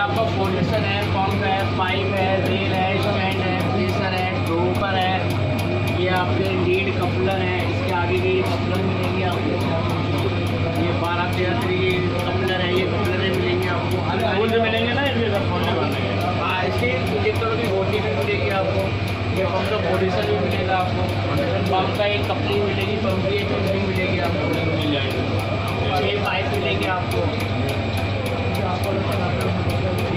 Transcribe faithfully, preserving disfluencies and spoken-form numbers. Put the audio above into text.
आपका पोजिशन है, पंप है, पाइप है, रेल है, स्टैंड है, प्रेशर है, ड्रोपर है, ये आपके लीड कपलर है, इसके आगे की कपलर मिलेंगे आपको, ये बारह तेरह तरीके कपलर है, ये कपलर मिलेंगे आपको, हर मिलेंगे ना इसके सब खोलने वाले। हाँ, इसके इंजेक्टरों की होती भी मिलेगी आपको, ये पंप का पोजिशन भी मिलेगा आपको, पंप का एक कपलिंग मिलेगी, पंप की एक कपलिंग मिलेगी आपको, मिल जाएगी, छः पाइप मिलेंगे आपको।